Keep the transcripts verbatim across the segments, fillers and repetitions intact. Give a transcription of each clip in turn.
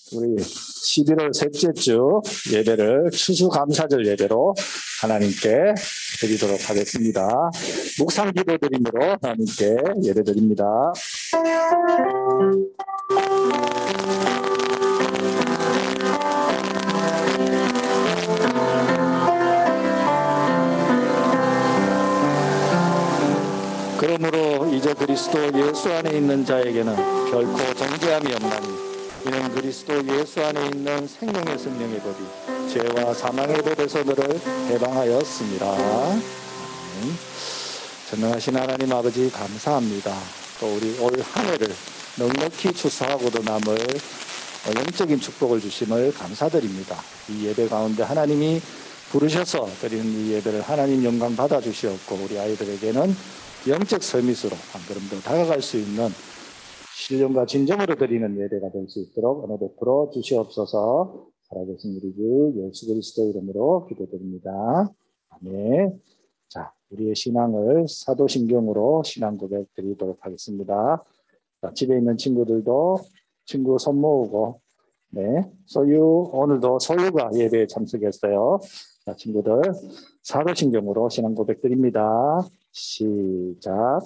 우리 십일월 셋째 주 예배를 추수감사절 예배로 하나님께 드리도록 하겠습니다. 묵상 기도드림으로 하나님께 예배드립니다. 그러므로 이제 그리스도 예수 안에 있는 자에게는 결코 정죄함이 없나니 이는 그리스도 예수 안에 있는 생명의 성령의 법이 죄와 사망의 법에서 너를 해방하였습니다. 아멘. 전능하신 하나님 아버지 감사합니다. 또 우리 올 한 해를 넉넉히 추수하고도 남을 영적인 축복을 주심을 감사드립니다. 이 예배 가운데 하나님이 부르셔서 드리는 이 예배를 하나님 영광 받아주시옵고 우리 아이들에게는 영적 서밋으로 한 걸음 더 다가갈 수 있는 신령과 진정으로 드리는 예배가 될 수 있도록 은혜 베풀어 주시옵소서. 살아계신 우리 주 예수 그리스도 이름으로 기도드립니다. 아멘. 자, 우리의 신앙을 사도신경으로 신앙 고백 드리도록 하겠습니다. 자, 집에 있는 친구들도 친구 손 모으고, 네, 소유 오늘도 소유가 예배에 참석했어요. 자, 친구들 사도신경으로 신앙 고백 드립니다. 시작.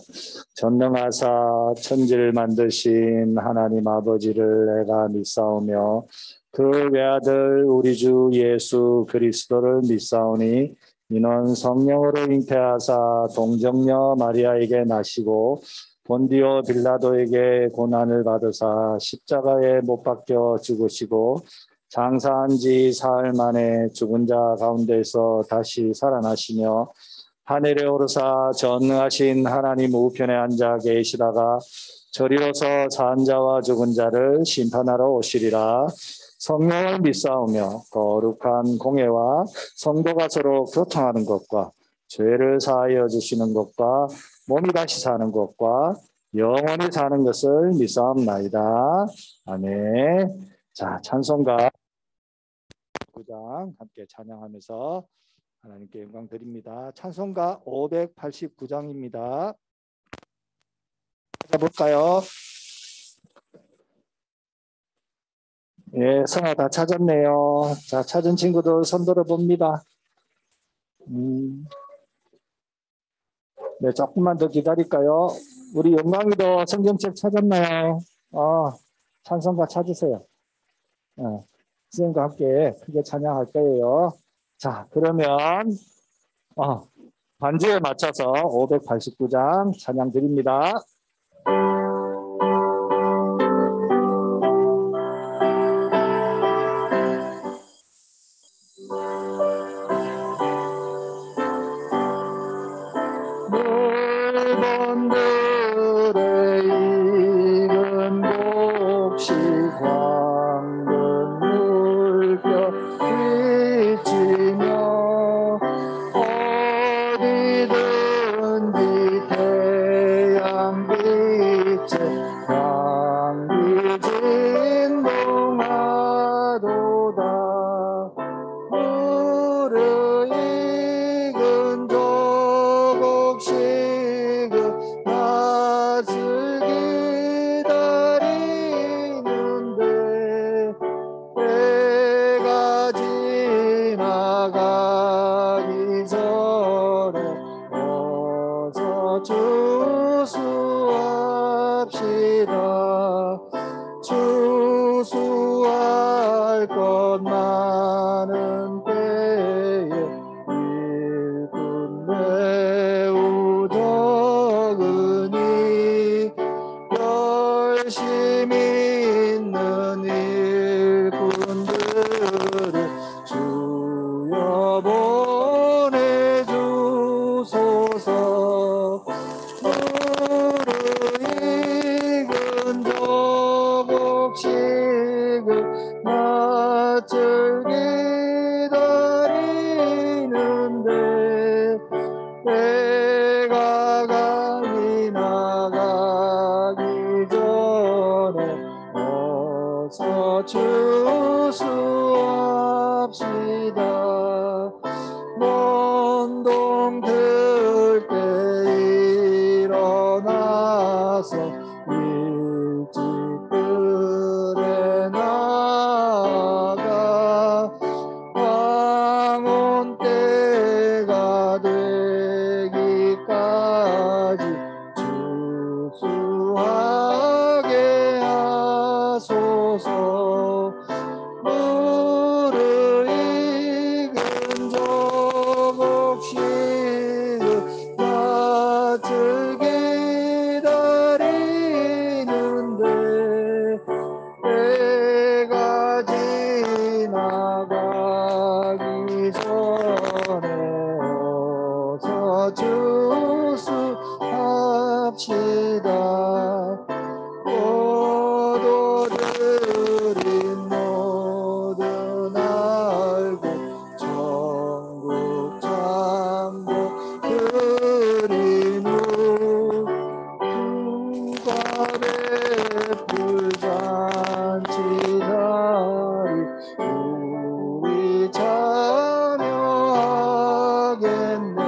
전능하사 천지를 만드신 하나님 아버지를 내가 믿사오며 그 외아들 우리 주 예수 그리스도를 믿사오니 이는 성령으로 잉태하사 동정녀 마리아에게 나시고 본디오 빌라도에게 고난을 받으사 십자가에 못 박혀 죽으시고 장사한 지 사흘 만에 죽은 자 가운데서 다시 살아나시며 하늘에 오르사 전능하신 하나님 우편에 앉아 계시다가 저리로서 산 자와 죽은 자를 심판하러 오시리라. 성령을 믿사오며 거룩한 공예와 성도가 서로 교통하는 것과 죄를 사하여 주시는 것과 몸이 다시 사는 것과 영원히 사는 것을 믿사옵나이다. 아멘. 자, 찬송가 구 장 함께 찬양하면서 하나님께 영광 드립니다. 찬송가 오백팔십구 장입니다. 찾아볼까요? 예, 성아 다 찾았네요. 자, 찾은 친구들 손 들어봅니다. 음, 네, 조금만 더 기다릴까요? 우리 영광이도 성경책 찾았나요? 어, 찬송가 찾으세요. 어, 선생님과 함께 크게 찬양할 거예요. 자, 그러면 어, 반주에 맞춰서 오백팔십구 장 찬양 드립니다. 넓은 들에 익은 곡식 황금 물결 비치며 어디든지 태양빛에 향기 진동하도다. 물을 익은 조곡식은 낯을 기다리는데 때가 지나가기 전에 어서 추수합시다. 추수할 것 많은 때에 일꾼 매우 적으니 열심히 있는 일꾼들을 주여 보내주소서. 물을 익은 조곡식을 낯을 기다리는데 때가 감이 나가기 전에 어서 추수합시다. 먼동 들 때 일어나서 일찍 들에 나 주소서. 무르익은 조국시의 낯을 기다리는데 때가 지나가기 전에 어서 주수합시다. 포도들인 모든 알고 천국 창고 그린 후 후가 베풀 잔치 날이 우리 참여하겠네.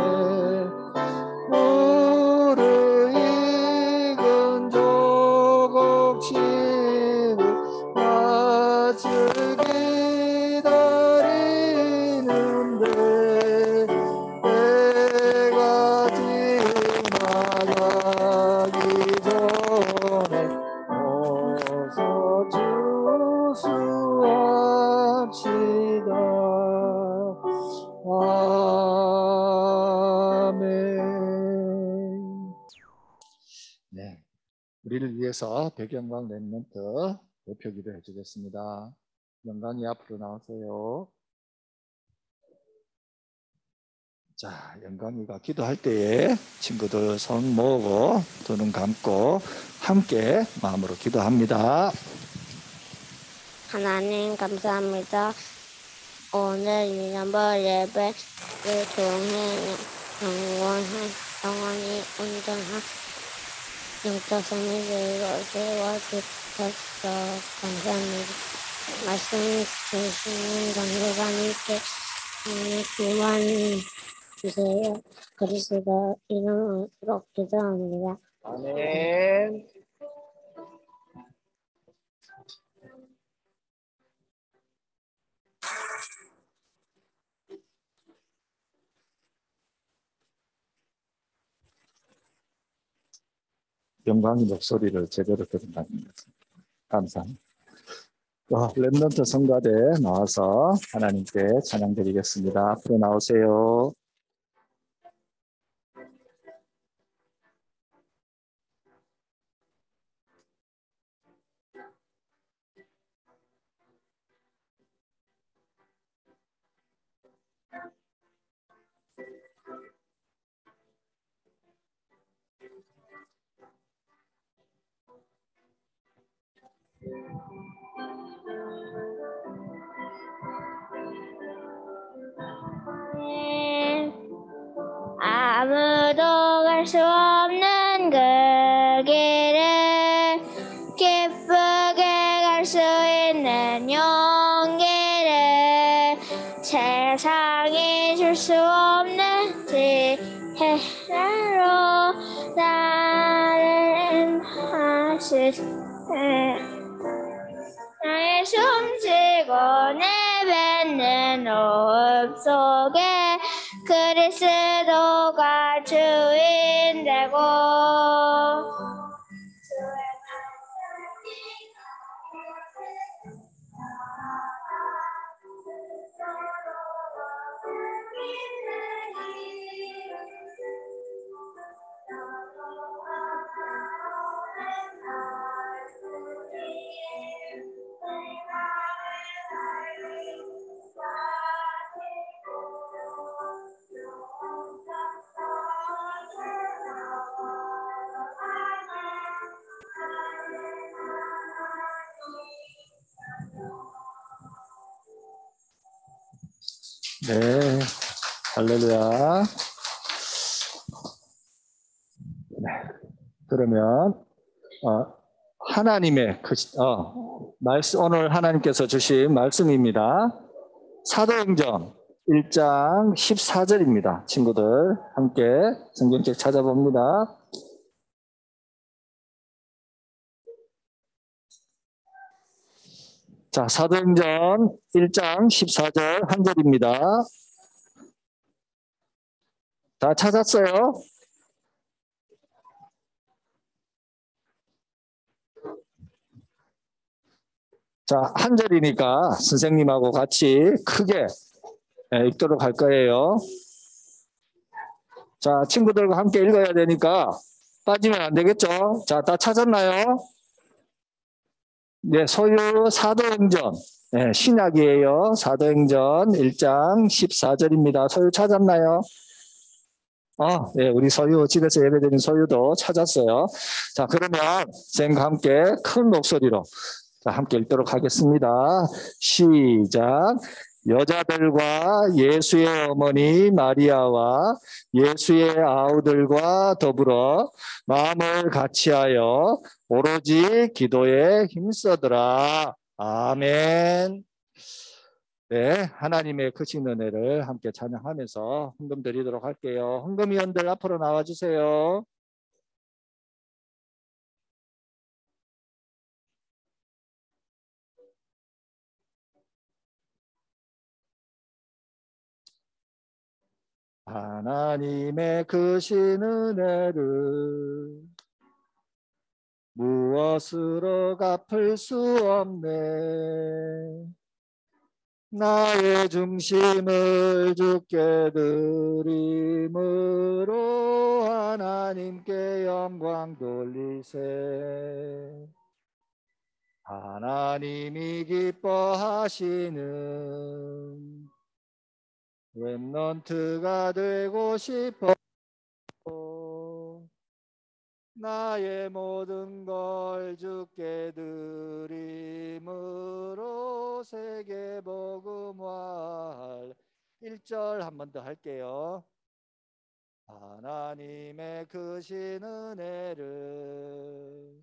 무르익은 조국시의 낯을 기다리는데 때가 지나가기 전에 어서 주수합시다. 아멘. 네, 우리를 위해서 백영광 랩런트 대표기도 해주겠습니다. 영광이 앞으로 나오세요. 자, 영광이가 기도할 때에 친구들 손 모으고 두 눈 감고 함께 마음으로 기도합니다. 하나님 감사합니다. 오늘 이남벌 예배를 통해 영원한 영원히 온전한 영적 생명을 세워주셔서 감사합니다. 말씀 주시는 강도관님께 기원 주세요. 그리스도 이름으로 기도합니다. 아멘. 영광의 목소리를 제대로 들은답니다. 감사합니다. 어, 랩런트 성가대 나와서 하나님께 찬양 드리겠습니다. 앞으로 나오세요. 아무도 갈 수 없는 그 길을 기쁘게 갈 수 있는 용기를 세상이 줄 수 없는 지혜로 나를 인하시네. 나의 숨쉬고 내뱉는 호흡 속에 그리스도가 주인 되고 네, 할렐루야. 네, 그러면 어, 하나님의 그, 어, 말씀, 오늘 하나님께서 주신 말씀입니다. 사도행전 일 장 십사 절입니다. 친구들 함께 성경책 찾아봅니다. 자, 사도행전 일 장 십사 절 한 절입니다. 다 찾았어요? 자, 한 절이니까 선생님하고 같이 크게 예, 읽도록 할 거예요. 자, 친구들과 함께 읽어야 되니까 빠지면 안 되겠죠? 자, 다 찾았나요? 네, 소유 사도행전. 네, 신약이에요. 사도행전 일 장 십사 절입니다. 소유 찾았나요? 어, 네, 우리 소유, 집에서 예배드린 소유도 찾았어요. 자, 그러면 선생님과 함께 큰 목소리로 자, 함께 읽도록 하겠습니다. 시작. 여자들과 예수의 어머니 마리아와 예수의 아우들과 더불어 마음을 같이하여 오로지 기도에 힘쓰더라. 아멘. 네, 하나님의 크신 은혜를 함께 찬양하면서 헌금 드리도록 할게요. 헌금위원들 앞으로 나와주세요. 하나님의 크신 은혜를 무엇으로 갚을 수 없네. 나의 중심을 주께 드림으로 하나님께 영광 돌리세. 하나님이 기뻐하시는 렘넌트가 되고 싶어. 나의 모든 걸 주께 드림으로 세계 복음화할 일 절 한 번 더 할게요. 하나님의 크신 은혜를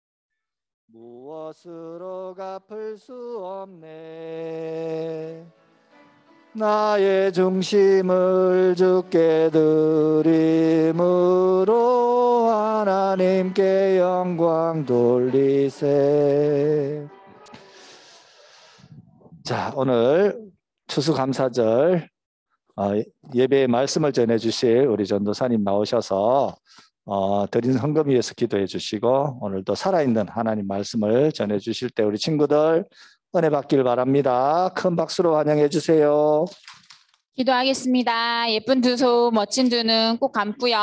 무엇으로 갚을 수 없네. 나의 중심을 주께 드림으로 하나님께 영광 돌리세. 자, 오늘 추수감사절 어, 예배의 말씀을 전해주실 우리 전도사님 나오셔서 어, 드린 헌금 위해서 기도해 주시고 오늘도 살아있는 하나님 말씀을 전해주실 때 우리 친구들 은혜 받길 바랍니다. 큰 박수로 환영해 주세요. 기도하겠습니다. 예쁜 두 손, 멋진 두 눈 꼭 감고요.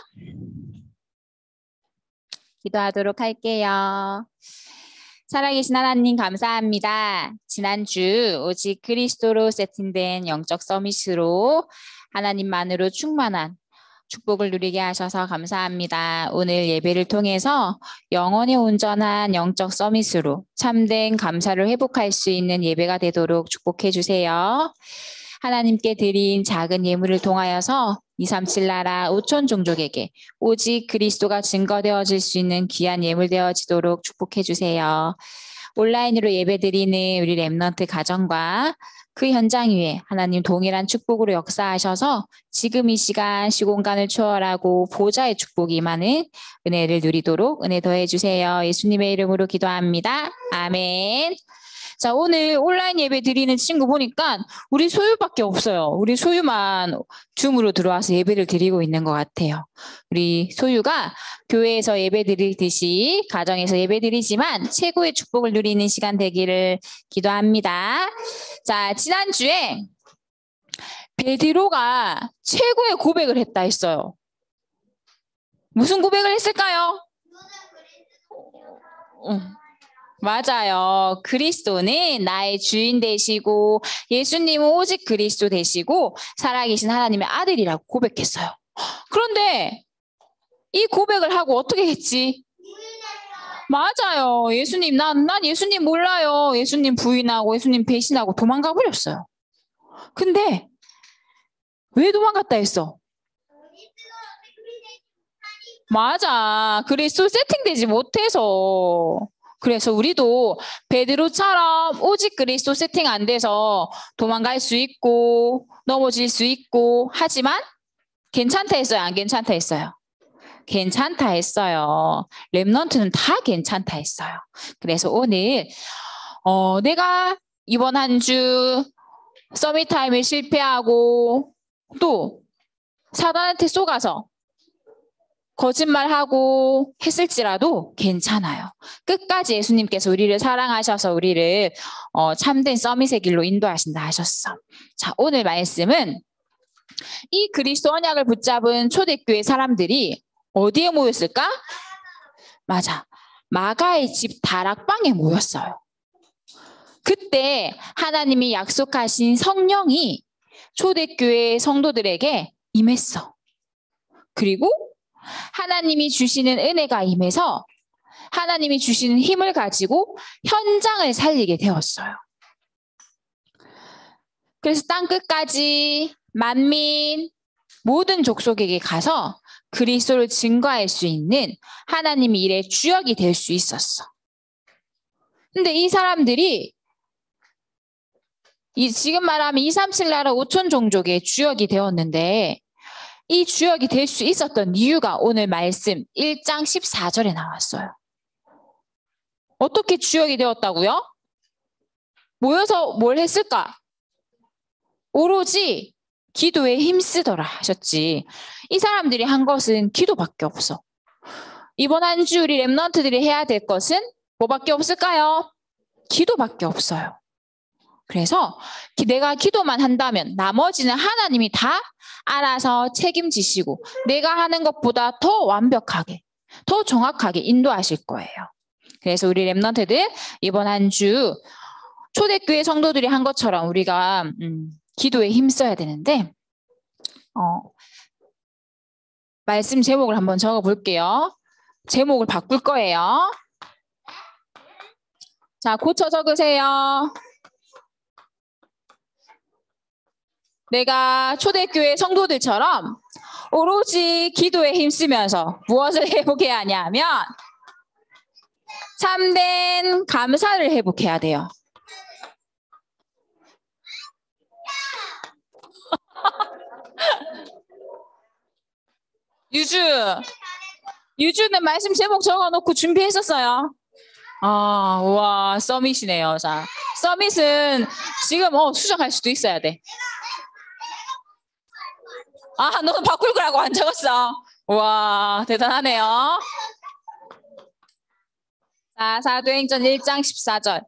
기도하도록 할게요. 살아계신 하나님 감사합니다. 지난주 오직 그리스도로 세팅된 영적 서밋으로 하나님만으로 충만한 축복을 누리게 하셔서 감사합니다. 오늘 예배를 통해서 영혼이 온전한 영적 서밋으로 참된 감사를 회복할 수 있는 예배가 되도록 축복해 주세요. 하나님께 드린 작은 예물을 통하여서 이백삼십칠 나라 오천 종족에게 오직 그리스도가 증거되어질 수 있는 귀한 예물 되어지도록 축복해 주세요. 온라인으로 예배드리는 우리 렘넌트 가정과 그 현장 위에 하나님 동일한 축복으로 역사하셔서 지금 이 시간 시공간을 초월하고 보좌의 축복이 임하는 은혜를 누리도록 은혜 더해 주세요. 예수님의 이름으로 기도합니다. 아멘. 자, 오늘 온라인 예배 드리는 친구 보니까 우리 소유밖에 없어요. 우리 소유만 줌으로 들어와서 예배를 드리고 있는 것 같아요. 우리 소유가 교회에서 예배 드리듯이 가정에서 예배 드리지만 최고의 축복을 누리는 시간 되기를 기도합니다. 자, 지난주에 베드로가 최고의 고백을 했다 했어요. 무슨 고백을 했을까요? 어. 맞아요. 그리스도는 나의 주인 되시고 예수님은 오직 그리스도 되시고 살아계신 하나님의 아들이라고 고백했어요. 그런데 이 고백을 하고 어떻게 했지? 맞아요. 예수님, 난, 난 예수님 몰라요. 예수님 부인하고 예수님 배신하고 도망가 버렸어요. 근데 왜 도망갔다 했어? 맞아. 그리스도 세팅되지 못해서. 그래서 우리도 베드로처럼 오직 그리스도 세팅 안 돼서 도망갈 수 있고 넘어질 수 있고 하지만 괜찮다 했어요? 안 괜찮다 했어요? 괜찮다 했어요. 렘넌트는 다 괜찮다 했어요. 그래서 오늘 어, 내가 이번 한 주 서밋타임을 실패하고 또 사단한테 쏘가서 거짓말하고 했을지라도 괜찮아요. 끝까지 예수님께서 우리를 사랑하셔서 우리를 어, 참된 서밋의 길로 인도하신다 하셨어. 자, 오늘 말씀은 이 그리스도 언약을 붙잡은 초대교회 사람들이 어디에 모였을까? 맞아. 마가의 집 다락방에 모였어요. 그때 하나님이 약속하신 성령이 초대교회 성도들에게 임했어. 그리고 하나님이 주시는 은혜가 임해서 하나님이 주시는 힘을 가지고 현장을 살리게 되었어요. 그래서 땅 끝까지 만민 모든 족속에게 가서 그리스도를 증거할 수 있는 하나님의 일의 주역이 될 수 있었어. 근데 이 사람들이 이 지금 말하면 이삼칠 나라 오천 종족의 주역이 되었는데 이 주역이 될 수 있었던 이유가 오늘 말씀 일 장 십사 절에 나왔어요. 어떻게 주역이 되었다고요? 모여서 뭘 했을까? 오로지 기도에 힘쓰더라 하셨지. 이 사람들이 한 것은 기도밖에 없어. 이번 한 주 우리 랩런트들이 해야 될 것은 뭐밖에 없을까요? 기도밖에 없어요. 그래서 내가 기도만 한다면 나머지는 하나님이 다 알아서 책임지시고 내가 하는 것보다 더 완벽하게, 더 정확하게 인도하실 거예요. 그래서 우리 랩런트들 이번 한 주 초대교회 성도들이 한 것처럼 우리가 음, 기도에 힘써야 되는데 어, 말씀 제목을 한번 적어볼게요. 제목을 바꿀 거예요. 자, 고쳐 적으세요. 내가 초대교회 성도들처럼 오로지 기도에 힘쓰면서 무엇을 회복해야 하냐면 참된 감사를 회복해야 돼요. 유주, 유주는 말씀 제목 적어놓고 준비했었어요. 아, 우와, 서밋이네요. 자, 서밋은 지금 어, 수정할 수도 있어야 돼. 아, 너는 바꿀 거라고 안 적었어. 우와, 대단하네요. 자, 사도행전 일 장 십사 절.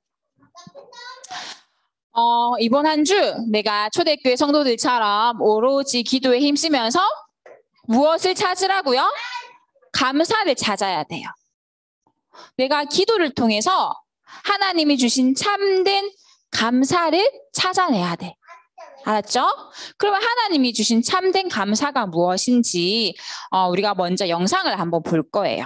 어, 이번 한 주 내가 초대교회 성도들처럼 오로지 기도에 힘쓰면서 무엇을 찾으라고요? 감사를 찾아야 돼요. 내가 기도를 통해서 하나님이 주신 참된 감사를 찾아내야 돼. 알았죠? 그러면 하나님이 주신 참된 감사가 무엇인지 어, 우리가 먼저 영상을 한번 볼 거예요.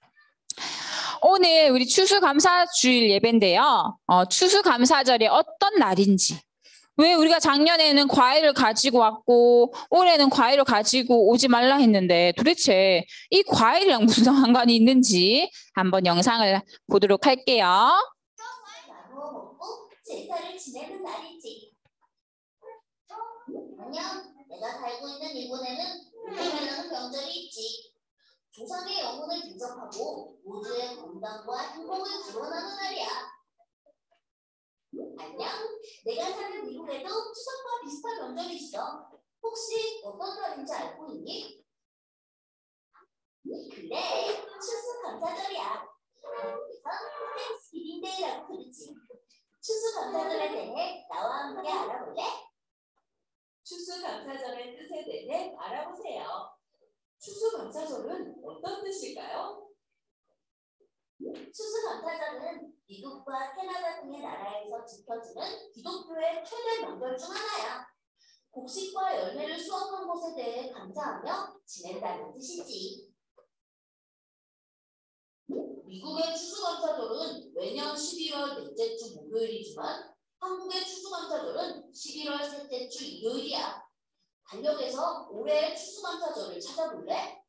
오늘 우리 추수감사주일 예배인데요. 어, 추수감사절이 어떤 날인지, 왜 우리가 작년에는 과일을 가지고 왔고 올해는 과일을 가지고 오지 말라 했는데 도대체 이 과일이랑 무슨 상관이 있는지 한번 영상을 보도록 할게요. 나누어 먹고 제사를 지내는 날이지. 안녕, 내가 살고 있는 일본에는 우리라는 명절이 있지. 조상의 영혼을 대접하고 모두의 건강과 행복을 구원하는 날이야. 안녕, 내가 사는 미국에도 추석과 비슷한 명절이 있어. 혹시 어떤 날인지 알고 있니? 그래, 추수감사절이야. 그래서 땡스기빙데이라고 부르지. 추수감사절에 대해 나와 함께 알아볼래? 추수감사절의 뜻에 대해 알아보세요. 추수감사절은 어떤 뜻일까요? 추수감사절은 미국과 캐나다 등의 나라에서 지켜지는 기독교의 최대 명절 중 하나야. 곡식과 열매를 수확한 것에 대해 감사하며 지낸다는 뜻이지. 미국의 추수감사절은 매년 십일월 넷째 주 목요일이지만 한국의 추수감사절은 십일월 셋째 주 일요일이야. 달력에서 올해의 추수감사절을 찾아볼래?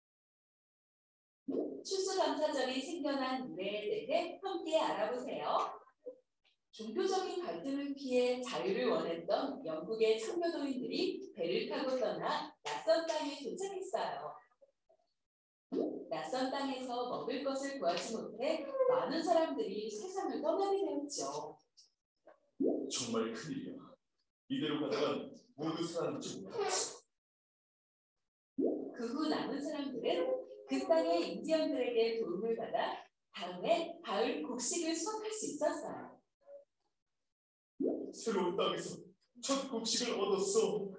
추수감사절이 생겨난 유래에 대해 함께 알아보세요. 종교적인 갈등을 피해 자유를 원했던 영국의 청교도인들이 배를 타고 떠나 낯선 땅에 도착했어요. 낯선 땅에서 먹을 것을 구하지 못해 많은 사람들이 세상을 떠나게 되었죠. 정말 큰일이야. 이대로 가다간 모두 살아남지 못하겠어. 그 후 남은 사람들은 그 땅의 인디언들에게 도움을 받아 다음에 가을 곡식을 수확할 수 있었어요. 새로운 땅에서 첫 곡식을 얻었어.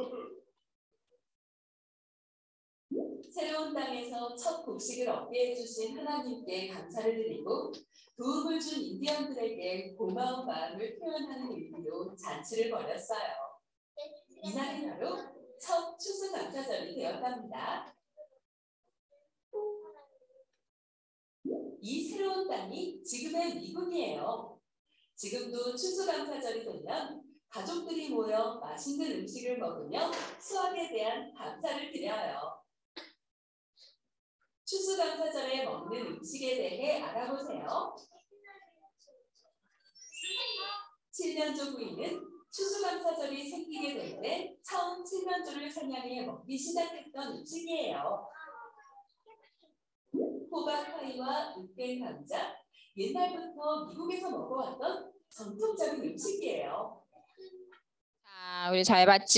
새로운 땅에서 첫 곡식을 얻게 해주신 하나님께 감사를 드리고 도움을 준 인디언들에게 고마운 마음을 표현하는 의미로 잔치를 벌였어요. 이날이 바로 첫 추수감사절이 되었답니다. 이 새로운 땅이 지금의 미국이에요. 지금도 추수감사절이 되면 가족들이 모여 맛있는 음식을 먹으며 수확에 대한 감사를 드려요. 추수감사절에 먹는 음식에 대해 알아보세요. 칠 년조 구이는 추수감사절이 생기게 될 때 처음 칠 년조를 사냥해 먹기 시작했던 음식이에요. 호박파이와 으깬 감자, 옛날부터 미국에서 먹어왔던 전통적인 음식이에요. 자, 우리 잘 봤죠?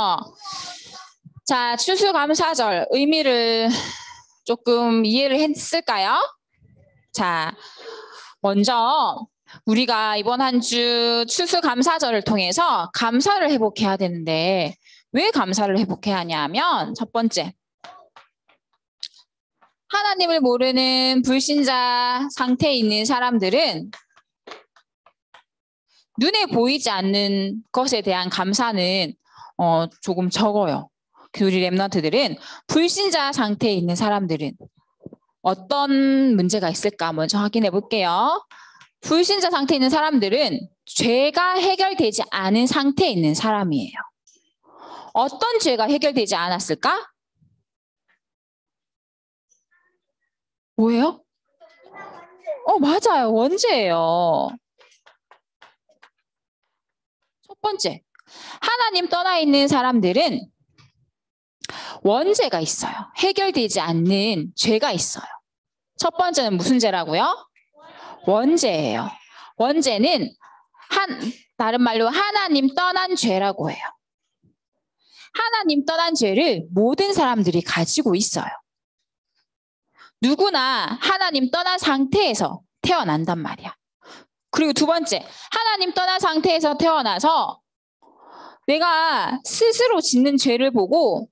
자, 추수감사절 의미를 조금 이해를 했을까요? 자, 먼저 우리가 이번 한 주 추수감사절을 통해서 감사를 회복해야 되는데 왜 감사를 회복해야 하냐면 첫 번째, 하나님을 모르는 불신자 상태에 있는 사람들은 눈에 보이지 않는 것에 대한 감사는 어, 조금 적어요. 우리 렘넌트들은 불신자 상태에 있는 사람들은 어떤 문제가 있을까 먼저 확인해 볼게요. 불신자 상태에 있는 사람들은 죄가 해결되지 않은 상태에 있는 사람이에요. 어떤 죄가 해결되지 않았을까? 뭐예요? 어, 맞아요. 원죄예요. 첫 번째, 하나님 떠나 있는 사람들은 원죄가 있어요. 해결되지 않는 죄가 있어요. 첫 번째는 무슨 죄라고요? 원죄예요. 원죄는 한, 다른 말로 하나님 떠난 죄라고 해요. 하나님 떠난 죄를 모든 사람들이 가지고 있어요. 누구나 하나님 떠난 상태에서 태어난단 말이야. 그리고 두 번째, 하나님 떠난 상태에서 태어나서 내가 스스로 짓는 죄를 보고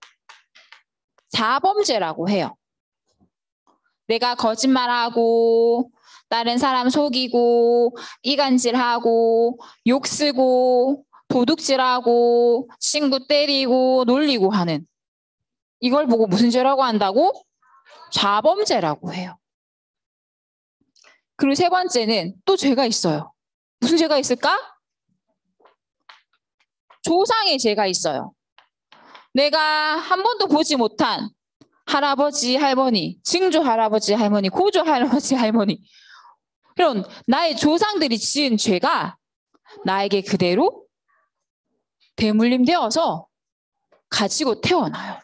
자범죄라고 해요. 내가 거짓말하고 다른 사람 속이고 이간질하고 욕쓰고 도둑질하고 친구 때리고 놀리고 하는 이걸 보고 무슨 죄라고 한다고? 자범죄라고 해요. 그리고 세 번째는 또 죄가 있어요. 무슨 죄가 있을까? 조상의 죄가 있어요. 내가 한 번도 보지 못한 할아버지, 할머니, 증조 할아버지, 할머니, 고조 할아버지, 할머니 이런 나의 조상들이 지은 죄가 나에게 그대로 대물림되어서 가지고 태어나요.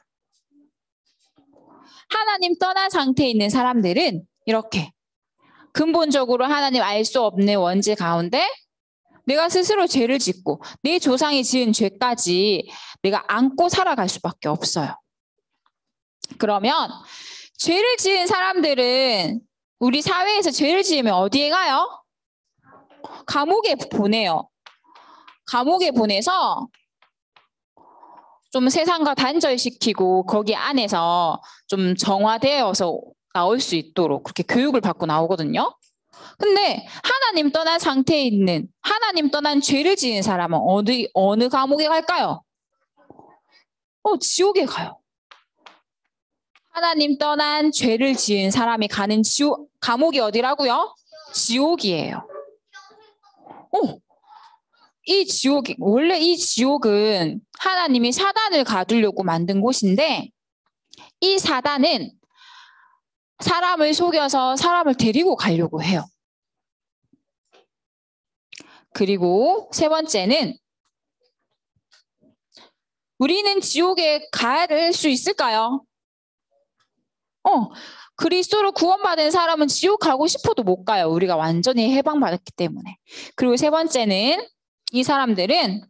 하나님 떠난 상태에 있는 사람들은 이렇게 근본적으로 하나님 알 수 없는 원죄 가운데 내가 스스로 죄를 짓고 내 조상이 지은 죄까지 내가 안고 살아갈 수밖에 없어요. 그러면 죄를 지은 사람들은 우리 사회에서 죄를 지으면 어디에 가요? 감옥에 보내요. 감옥에 보내서 좀 세상과 단절시키고 거기 안에서 좀 정화되어서 나올 수 있도록 그렇게 교육을 받고 나오거든요. 근데 하나님 떠난 상태에 있는 하나님 떠난 죄를 지은 사람은 어디 어느 감옥에 갈까요? 어, 지옥에 가요. 하나님 떠난 죄를 지은 사람이 가는 지옥 감옥이 어디라고요? 지옥이에요. 어, 이 지옥이 원래 이 지옥은 하나님이 사단을 가두려고 만든 곳인데 이 사단은 사람을 속여서 사람을 데리고 가려고 해요. 그리고 세 번째는 우리는 지옥에 갈 수 있을까요? 어, 그리스도로 구원받은 사람은 지옥 가고 싶어도 못 가요. 우리가 완전히 해방받았기 때문에. 그리고 세 번째는 이 사람들은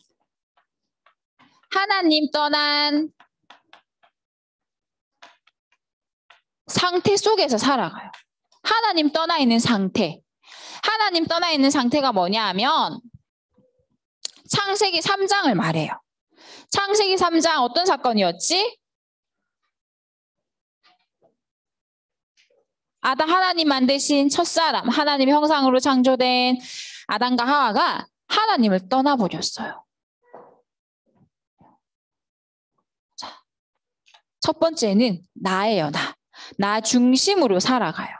하나님 떠난 상태 속에서 살아가요. 하나님 떠나 있는 상태. 하나님 떠나 있는 상태가 뭐냐 하면 창세기 삼 장을 말해요. 창세기 삼 장 어떤 사건이었지? 아담 하나님 만드신 첫사람, 하나님의 형상으로 창조된 아담과 하와가 하나님을 떠나버렸어요. 자, 첫 번째는 나예요, 나. 나 중심으로 살아가요.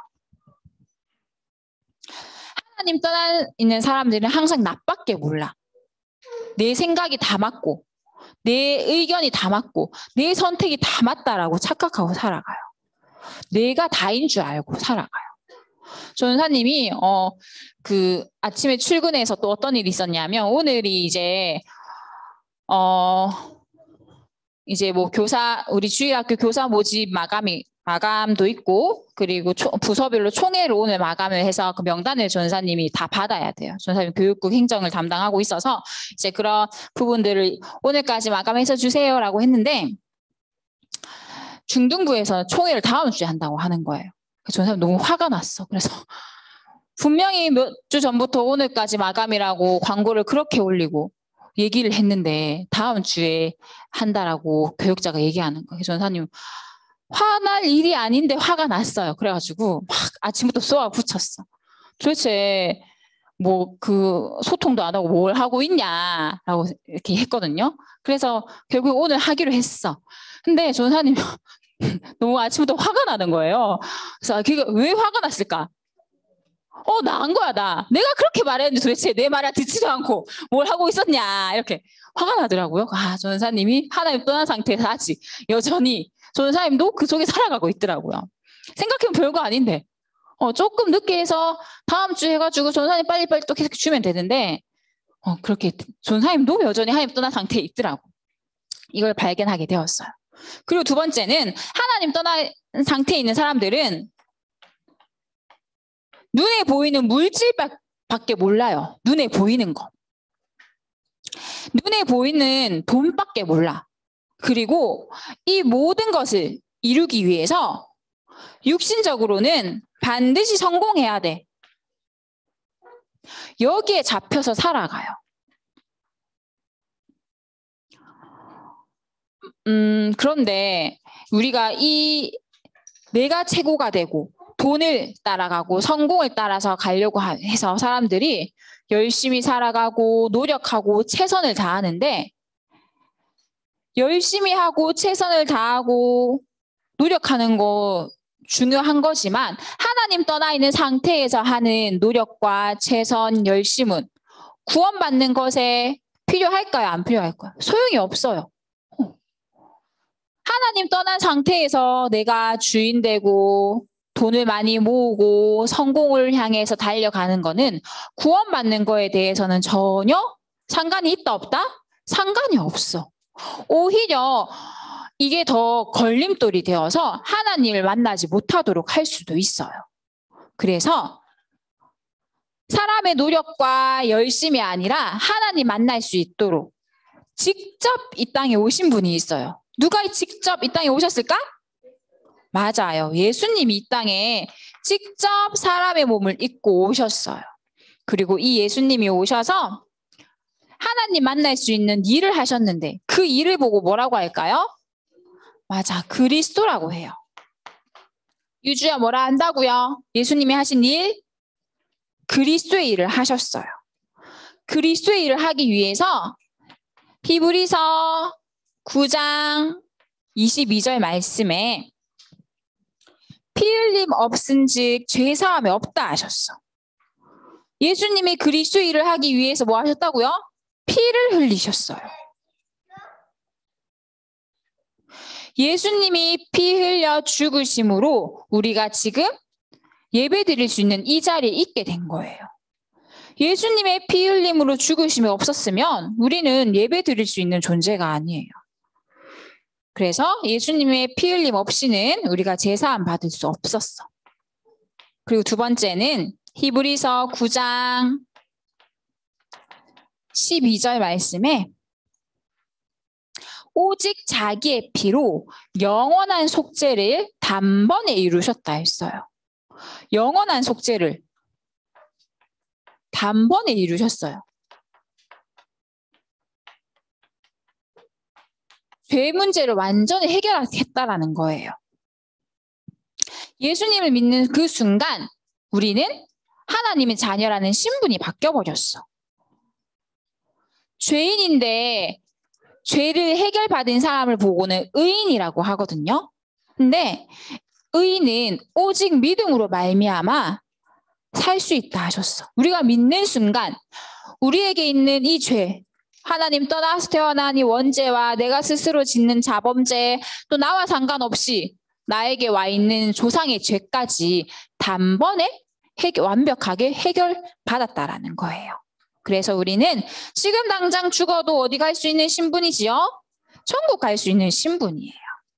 하나님 떠나 있는 사람들은 항상 나밖에 몰라. 내 생각이 다 맞고, 내 의견이 다 맞고, 내 선택이 다 맞다라고 착각하고 살아가요. 내가 다인 줄 알고 살아가요. 전사님이 어, 그 아침에 출근해서 또 어떤 일이 있었냐면 오늘이 이제 어 이제 뭐 교사 우리 주일학교 교사 모집 마감이 마감도 있고 그리고 초, 부서별로 총회를 오늘 마감을 해서 그 명단을 전사님이 다 받아야 돼요. 전사님 교육국 행정을 담당하고 있어서 이제 그런 부분들을 오늘까지 마감해서 주세요라고 했는데 중등부에서 총회를 다음 주에 한다고 하는 거예요. 전사님 너무 화가 났어. 그래서 분명히 몇 주 전부터 오늘까지 마감이라고 광고를 그렇게 올리고 얘기를 했는데 다음 주에 한다라고 교육자가 얘기하는 거예요. 전사님 화날 일이 아닌데 화가 났어요. 그래가지고 막 아침부터 쏘아 붙였어. 도대체 뭐 그 소통도 안 하고 뭘 하고 있냐라고 이렇게 했거든요. 그래서 결국 오늘 하기로 했어. 근데 전사님 너무 아침부터 화가 나는 거예요. 그래서 그게 왜 화가 났을까? 어, 나 한 거야, 나. 내가 그렇게 말했는데 도대체 내 말을 듣지도 않고 뭘 하고 있었냐 이렇게 화가 나더라고요. 아, 전사님이 하나님 떠난 상태에서 아직 여전히 전사님도 그 속에 살아가고 있더라고요. 생각해보면 별거 아닌데 어, 조금 늦게 해서 다음 주에 해가지고 전사님 빨리빨리 또 계속 주면 되는데 어, 그렇게 전사님도 여전히 하나님 떠난 상태에 있더라고. 이걸 발견하게 되었어요. 그리고 두 번째는 하나님 떠난 상태에 있는 사람들은 눈에 보이는 물질밖에 몰라요. 눈에 보이는 거. 눈에 보이는 돈밖에 몰라. 그리고 이 모든 것을 이루기 위해서 육신적으로는 반드시 성공해야 돼. 여기에 잡혀서 살아가요. 음, 그런데 우리가 이 내가 최고가 되고 돈을 따라가고 성공을 따라서 가려고 해서 사람들이 열심히 살아가고 노력하고 최선을 다하는데 열심히 하고 최선을 다하고 노력하는 거 중요한 거지만 하나님 떠나 있는 상태에서 하는 노력과 최선, 열심은 구원받는 것에 필요할까요? 안 필요할까요? 소용이 없어요. 하나님 떠난 상태에서 내가 주인 되고 돈을 많이 모으고 성공을 향해서 달려가는 거는 구원받는 거에 대해서는 전혀 상관이 있다 없다? 상관이 없어. 오히려 이게 더 걸림돌이 되어서 하나님을 만나지 못하도록 할 수도 있어요. 그래서 사람의 노력과 열심이 아니라 하나님 만날 수 있도록 직접 이 땅에 오신 분이 있어요. 누가 직접 이 땅에 오셨을까? 맞아요. 예수님이 이 땅에 직접 사람의 몸을 입고 오셨어요. 그리고 이 예수님이 오셔서 하나님 만날 수 있는 일을 하셨는데 그 일을 보고 뭐라고 할까요? 맞아. 그리스도라고 해요. 유주야 뭐라 한다고요? 예수님이 하신 일? 그리스도의 일을 하셨어요. 그리스도의 일을 하기 위해서 히브리서 구 장 이십이 절 말씀에 피 흘림 없은즉 죄 사함이 없다 하셨어. 예수님이 그리스도의 일을 하기 위해서 뭐 하셨다고요? 피를 흘리셨어요. 예수님이 피 흘려 죽으심으로 우리가 지금 예배 드릴 수 있는 이 자리에 있게 된 거예요. 예수님의 피 흘림으로 죽으심이 없었으면 우리는 예배 드릴 수 있는 존재가 아니에요. 그래서 예수님의 피 흘림 없이는 우리가 제사함 받을 수 없었어. 그리고 두 번째는 히브리서 구 장 십이 절 말씀에 오직 자기의 피로 영원한 속죄를 단번에 이루셨다 했어요. 영원한 속죄를 단번에 이루셨어요. 죄 문제를 완전히 해결했다라는 거예요. 예수님을 믿는 그 순간 우리는 하나님의 자녀라는 신분이 바뀌어버렸어. 죄인인데 죄를 해결받은 사람을 보고는 의인이라고 하거든요. 근데 의인은 오직 믿음으로 말미암아 살 수 있다 하셨어. 우리가 믿는 순간 우리에게 있는 이 죄, 하나님 떠나서 태어난 이 원죄와 내가 스스로 짓는 자범죄, 또 나와 상관없이 나에게 와 있는 조상의 죄까지 단번에 해결, 완벽하게 해결받았다라는 거예요. 그래서 우리는 지금 당장 죽어도 어디 갈 수 있는 신분이지요? 천국 갈 수 있는 신분이에요.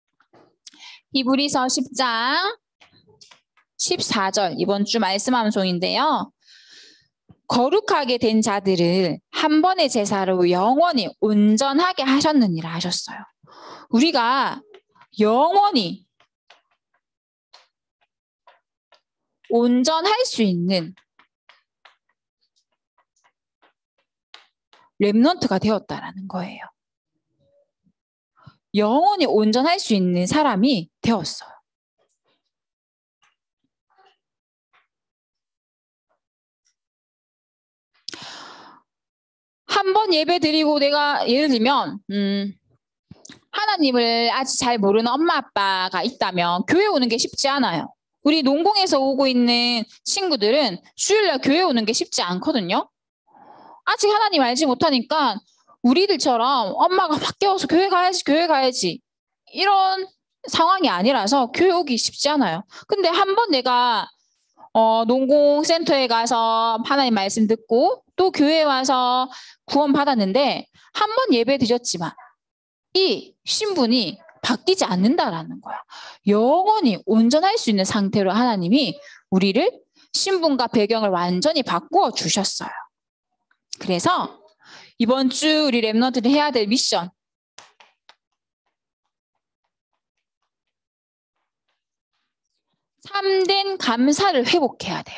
히브리서 십 장 십사 절 이번 주 말씀 암송인데요. 거룩하게 된 자들을 한 번의 제사로 영원히 온전하게 하셨느니라 하셨어요. 우리가 영원히 온전할 수 있는 렘넌트가 되었다라는 거예요. 영원히 온전할 수 있는 사람이 되었어요. 한 번 예배 드리고 내가 예를 들면 음, 하나님을 아직 잘 모르는 엄마 아빠가 있다면 교회 오는 게 쉽지 않아요. 우리 농공에서 오고 있는 친구들은 주일날 교회 오는 게 쉽지 않거든요. 아직 하나님 알지 못하니까 우리들처럼 엄마가 막 깨워서 교회 가야지 교회 가야지 이런 상황이 아니라서 교회 오기 쉽지 않아요. 근데 한 번 내가 어, 농공센터에 가서 하나님 말씀 듣고 또 교회에 와서 구원 받았는데 한 번 예배 드렸지만 이 신분이 바뀌지 않는다라는 거야. 영원히 온전할 수 있는 상태로 하나님이 우리를 신분과 배경을 완전히 바꾸어 주셨어요. 그래서 이번 주 우리 렘넌트들이 해야 될 미션, 참된 감사를 회복해야 돼요.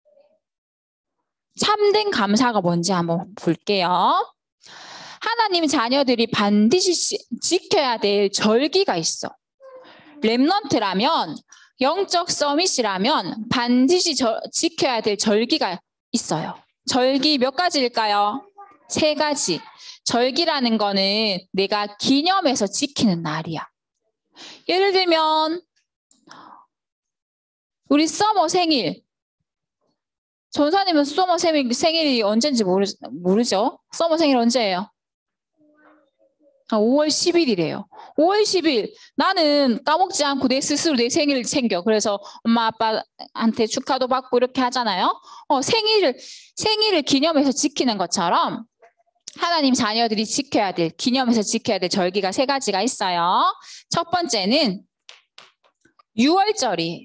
참된 감사가 뭔지 한번 볼게요. 하나님 자녀들이 반드시 지켜야 될 절기가 있어. 렘넌트라면, 영적 서밋이라면 반드시 저, 지켜야 될 절기가 있어요. 절기 몇 가지일까요? 세 가지. 절기라는 거는 내가 기념해서 지키는 날이야. 예를 들면 우리 서머 생일. 전사님은 서머 생일, 생일이 언제인지 모르, 모르죠? 서머 생일 언제예요? 아, 오월 십일이래요. 오월 십일. 나는 까먹지 않고 내 스스로 내 생일을 챙겨. 그래서 엄마 아빠한테 축하도 받고 이렇게 하잖아요. 어, 생일을 생일을 기념해서 지키는 것처럼 하나님 자녀들이 지켜야 될, 기념해서 지켜야 될 절기가 세 가지가 있어요. 첫 번째는 유월절이에요.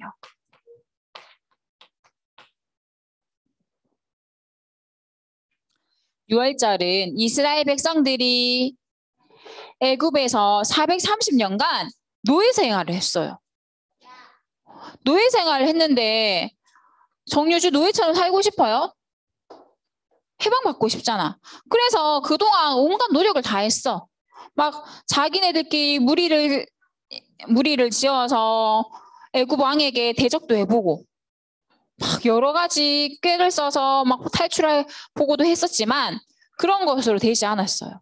유월절은 이스라엘 백성들이 애굽에서 사백삼십 년간 노예 생활을 했어요. 노예 생활을 했는데 정유주 노예처럼 살고 싶어요? 해방받고 싶잖아. 그래서 그동안 온갖 노력을 다 했어. 막 자기네들끼리 무리를 무리를 지어서 애굽 왕에게 대적도 해보고 막 여러 가지 꾀를 써서 막 탈출해 보고도 했었지만 그런 것으로 되지 않았어요.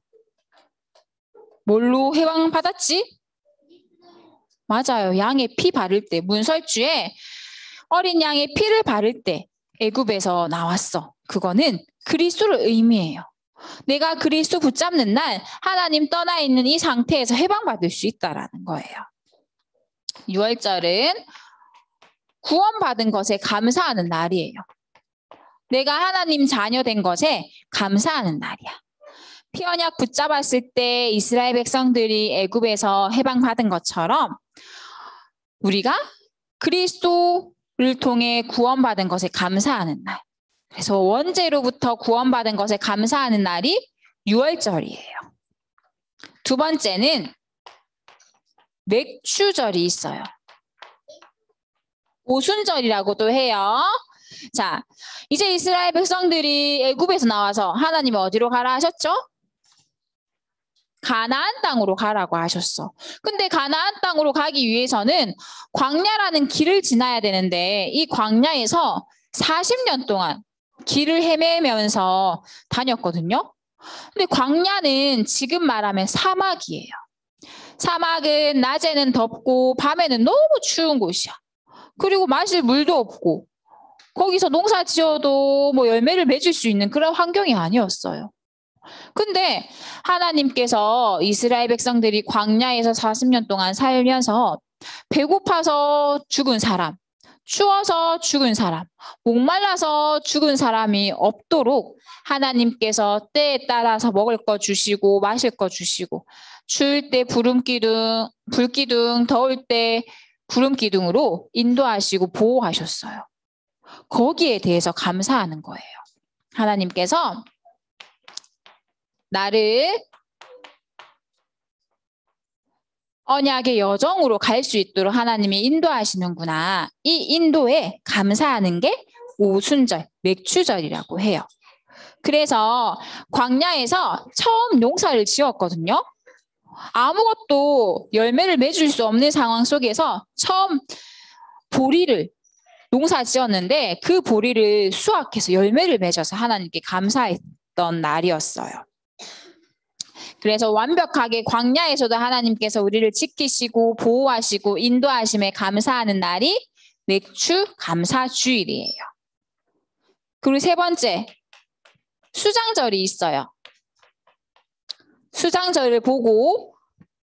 뭘로 해방받았지? 맞아요. 양의 피 바를 때, 문설주에 어린 양의 피를 바를 때 애굽에서 나왔어. 그거는 그리스도를 의미해요. 내가 그리스도 붙잡는 날 하나님 떠나 있는 이 상태에서 해방받을 수 있다라는 거예요. 유월절은 구원받은 것에 감사하는 날이에요. 내가 하나님 자녀 된 것에 감사하는 날이야. 피 언약 붙잡았을 때 이스라엘 백성들이 애굽에서 해방받은 것처럼 우리가 그리스도를 통해 구원받은 것에 감사하는 날. 그래서 원죄로부터 구원받은 것에 감사하는 날이 유월절이에요. 두 두 번째는 맥추절이 있어요. 오순절이라고도 해요. 자, 이제 이스라엘 백성들이 애굽에서 나와서 하나님이 어디로 가라 하셨죠? 가나안 땅으로 가라고 하셨어. 근데 가나안 땅으로 가기 위해서는 광야라는 길을 지나야 되는데 이 광야에서 사십 년 동안 길을 헤매면서 다녔거든요. 근데 광야는 지금 말하면 사막이에요. 사막은 낮에는 덥고 밤에는 너무 추운 곳이야. 그리고 마실 물도 없고 거기서 농사 지어도 뭐 열매를 맺을 수 있는 그런 환경이 아니었어요. 근데 하나님께서 이스라엘 백성들이 광야에서 사십 년 동안 살면서 배고파서 죽은 사람, 추워서 죽은 사람, 목말라서 죽은 사람이 없도록 하나님께서 때에 따라서 먹을 거 주시고 마실 거 주시고 추울 때 구름기둥, 불기둥, 더울 때 구름기둥으로 인도하시고 보호하셨어요. 거기에 대해서 감사하는 거예요. 하나님께서 나를 언약의 여정으로 갈 수 있도록 하나님이 인도하시는구나. 이 인도에 감사하는 게 오순절, 맥추절이라고 해요. 그래서 광야에서 처음 농사를 지었거든요. 아무것도 열매를 맺을 수 없는 상황 속에서 처음 보리를 농사 지었는데 그 보리를 수확해서 열매를 맺어서 하나님께 감사했던 날이었어요. 그래서 완벽하게 광야에서도 하나님께서 우리를 지키시고 보호하시고 인도하심에 감사하는 날이 맥추 감사주일이에요. 그리고 세 번째, 수장절이 있어요. 수장절을 보고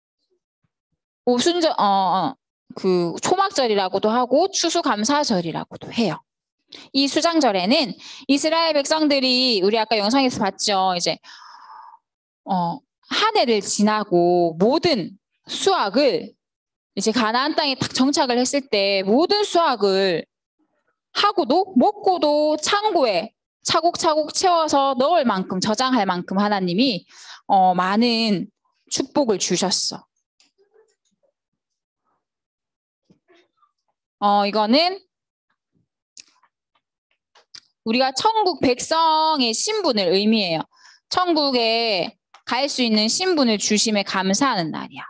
오순절, 어, 어, 그 초막절이라고도 하고 추수감사절이라고도 해요. 이 수장절에는 이스라엘 백성들이 우리 아까 영상에서 봤죠. 이제 어, 한 해를 지나고 모든 수확을 이제 가나안 땅에 딱 정착을 했을 때 모든 수확을 하고도 먹고도 창고에 차곡차곡 채워서 넣을 만큼 저장할 만큼 하나님이 어, 많은 축복을 주셨어. 어, 이거는 우리가 천국 백성의 신분을 의미해요. 천국에 갈 수 있는 신분을 주심에 감사하는 날이야.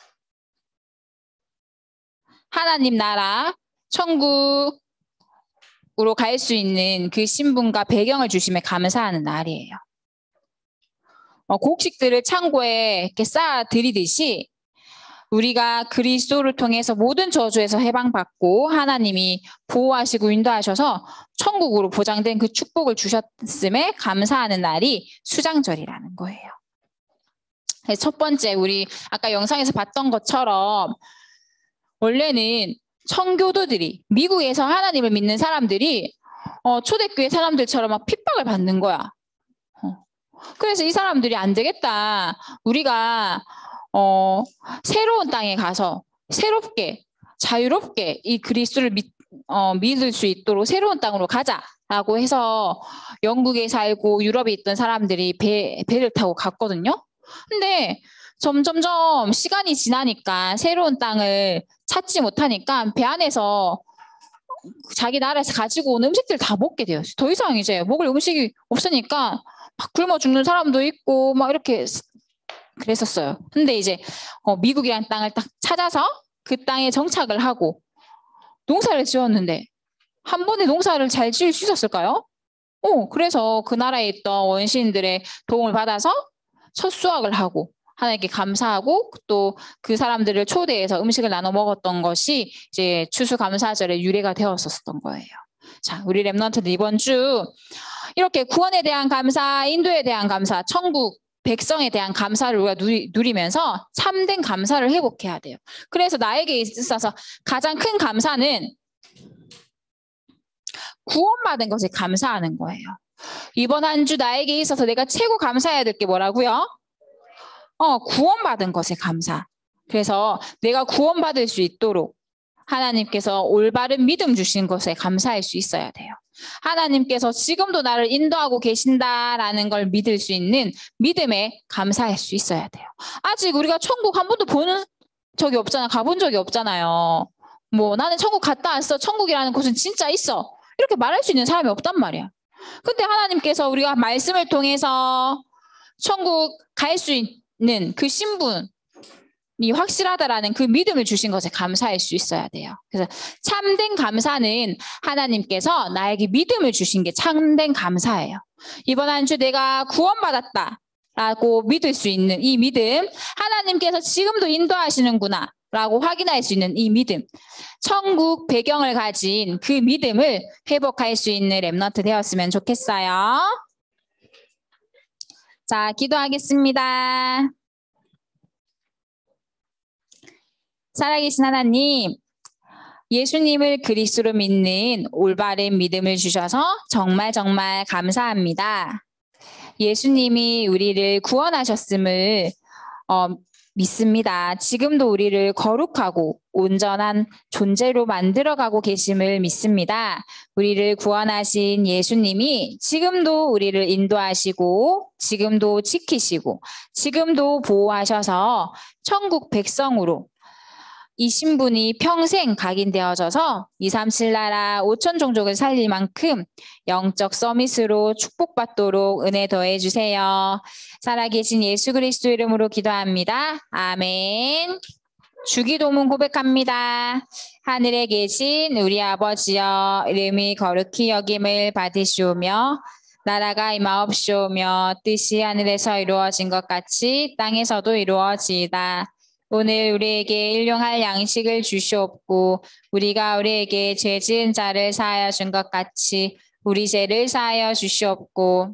하나님 나라 천국으로 갈 수 있는 그 신분과 배경을 주심에 감사하는 날이에요. 어, 곡식들을 창고에 이렇게 쌓아 들이듯이 우리가 그리스도를 통해서 모든 저주에서 해방받고 하나님이 보호하시고 인도하셔서 천국으로 보장된 그 축복을 주셨음에 감사하는 날이 수장절이라는 거예요. 첫 번째, 우리 아까 영상에서 봤던 것처럼 원래는 청교도들이 미국에서 하나님을 믿는 사람들이 어, 초대교회 사람들처럼 막 핍박을 받는 거야. 어. 그래서 이 사람들이 안 되겠다. 우리가 어, 새로운 땅에 가서 새롭게 자유롭게 이 그리스도를 믿, 어, 믿을 수 있도록 새로운 땅으로 가자라고 해서 영국에 살고 유럽에 있던 사람들이 배, 배를 타고 갔거든요. 근데 점점점 시간이 지나니까 새로운 땅을 찾지 못하니까 배 안에서 자기 나라에서 가지고 온 음식들 다 먹게 돼요. 더 이상 이제 먹을 음식이 없으니까 막 굶어 죽는 사람도 있고 막 이렇게 그랬었어요. 근데 이제 어, 미국이라는 땅을 딱 찾아서 그 땅에 정착을 하고 농사를 지었는데 한 번에 농사를 잘 지을 수 있었을까요? 어, 그래서 그 나라에 있던 원시인들의 도움을 받아서 첫 수확을 하고 하나님께 감사하고 또 그 사람들을 초대해서 음식을 나눠 먹었던 것이 이제 추수감사절의 유래가 되었었던 거예요. 자, 우리 렘넌트들 이번 주 이렇게 구원에 대한 감사, 인도에 대한 감사, 천국 백성에 대한 감사를 우리가 누리, 누리면서 참된 감사를 회복해야 돼요. 그래서 나에게 있어서 가장 큰 감사는 구원받은 것에 감사하는 거예요. 이번 한 주 나에게 있어서 내가 최고 감사해야 될 게 뭐라고요? 어, 구원받은 것에 감사. 그래서 내가 구원받을 수 있도록 하나님께서 올바른 믿음 주신 것에 감사할 수 있어야 돼요. 하나님께서 지금도 나를 인도하고 계신다라는 걸 믿을 수 있는 믿음에 감사할 수 있어야 돼요. 아직 우리가 천국 한 번도 보는 적이 없잖아. 가본 적이 없잖아요. 뭐 나는 천국 갔다 왔어. 천국이라는 곳은 진짜 있어. 이렇게 말할 수 있는 사람이 없단 말이야. 근데 하나님께서 우리가 말씀을 통해서 천국 갈 수 있는 그 신분이 확실하다라는 그 믿음을 주신 것에 감사할 수 있어야 돼요. 그래서 참된 감사는 하나님께서 나에게 믿음을 주신 게 참된 감사예요. 이번 한 주 내가 구원받았다 라고 믿을 수 있는 이 믿음, 하나님께서 지금도 인도하시는구나 라고 확인할 수 있는 이 믿음, 천국 배경을 가진 그 믿음을 회복할 수 있는 렘넌트 되었으면 좋겠어요. 자, 기도하겠습니다. 살아계신 하나님, 예수님을 그리스도로 믿는 올바른 믿음을 주셔서 정말 정말 감사합니다. 예수님이 우리를 구원하셨음을 어, 믿습니다. 지금도 우리를 거룩하고 온전한 존재로 만들어가고 계심을 믿습니다. 우리를 구원하신 예수님이 지금도 우리를 인도하시고 지금도 지키시고 지금도 보호하셔서 천국 백성으로 이 신분이 평생 각인되어져서 이삼칠 나라 오천 종족을 살릴 만큼 영적 서밋으로 축복받도록 은혜 더해 주세요. 살아계신 예수 그리스도 이름으로 기도합니다. 아멘. 주기도문 고백합니다. 하늘에 계신 우리 아버지여, 이름이 거룩히 여김을 받으시오며 나라가 임하옵시오며 뜻이 하늘에서 이루어진 것 같이 땅에서도 이루어지이다. 오늘 우리에게 일용할 양식을 주시옵고 우리가 우리에게 죄 지은 자를 사하여 준 것 같이 우리 죄를 사하여 주시옵고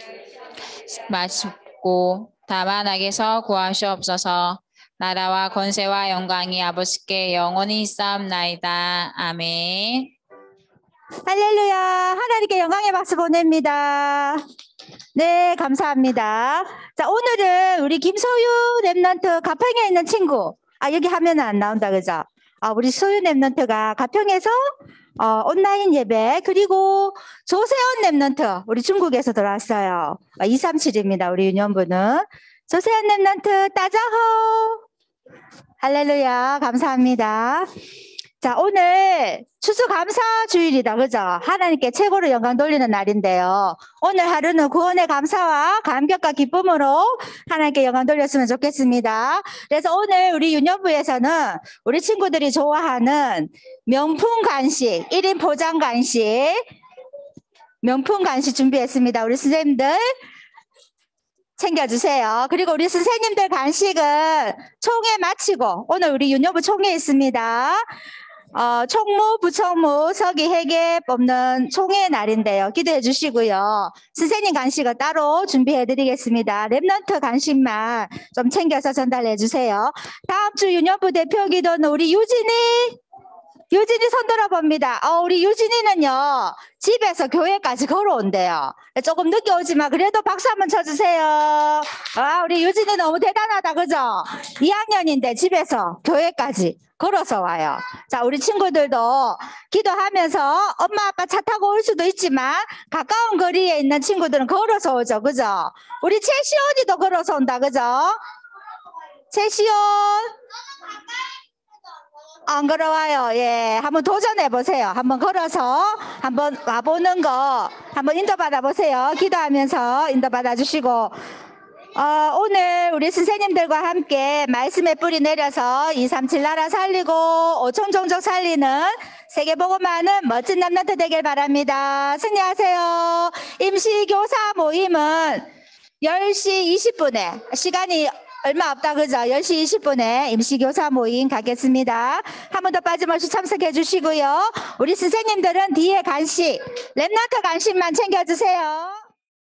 마시고 다만 악에서 구하시옵소서. 나라와 권세와 영광이 아버지께 영원히 있사옵나이다. 아멘. 할렐루야. 하나님께 영광의 박수 보냅니다. 네, 감사합니다. 자, 오늘은 우리 김소유 랩런트 가평에 있는 친구. 아, 여기 화면은 안 나온다, 그죠? 아, 우리 소유 랩런트가 가평에서 어, 온라인 예배, 그리고 조세원 랩런트, 우리 중국에서 들어왔어요. 아, 이삼칠입니다, 우리 유년부는. 조세원 랩런트, 따자호. 할렐루야. 감사합니다. 자, 오늘 추수감사 주일이다, 그죠? 하나님께 최고로 영광 돌리는 날인데요. 오늘 하루는 구원의 감사와 감격과 기쁨으로 하나님께 영광 돌렸으면 좋겠습니다. 그래서 오늘 우리 유년부에서는 우리 친구들이 좋아하는 명품 간식, 일 인 포장 간식, 명품 간식 준비했습니다. 우리 선생님들 챙겨주세요. 그리고 우리 선생님들 간식은 총회 마치고 오늘 우리 유년부 총회 있습니다. 어, 총무, 부총무, 서기, 회계 뽑는 총회 날인데요. 기대해 주시고요. 선생님 간식은 따로 준비해 드리겠습니다. 랩런트 간식만 좀 챙겨서 전달해 주세요. 다음 주 유년부 대표 기도는 우리 유진이 유진이 손 들어봅니다. 어, 우리 유진이는요, 집에서 교회까지 걸어온대요. 조금 늦게 오지만 그래도 박수 한번 쳐주세요. 아, 우리 유진이 너무 대단하다, 그죠? 이 학년인데 집에서 교회까지 걸어서 와요. 자, 우리 친구들도 기도하면서 엄마 아빠 차 타고 올 수도 있지만 가까운 거리에 있는 친구들은 걸어서 오죠, 그죠? 우리 최시온이도 걸어서 온다, 그죠? 최시온 안 걸어와요. 예, 한번 도전해 보세요. 한번 걸어서 한번 와보는 거 한번 인도받아 보세요. 기도하면서 인도받아 주시고, 어, 오늘 우리 선생님들과 함께 말씀의 뿌리 내려서 이삼칠 나라 살리고 오천 종족 살리는 세계복음화하는 멋진 남남들 되길 바랍니다. 승리하세요. 임시교사 모임은 열 시 이십 분에 시간이 얼마 없다, 그죠? 열 시 이십 분에 임시교사 모임 가겠습니다. 한 번 더 빠짐없이 참석해 주시고요. 우리 선생님들은 뒤에 간식, 랩런트 간식만 챙겨주세요.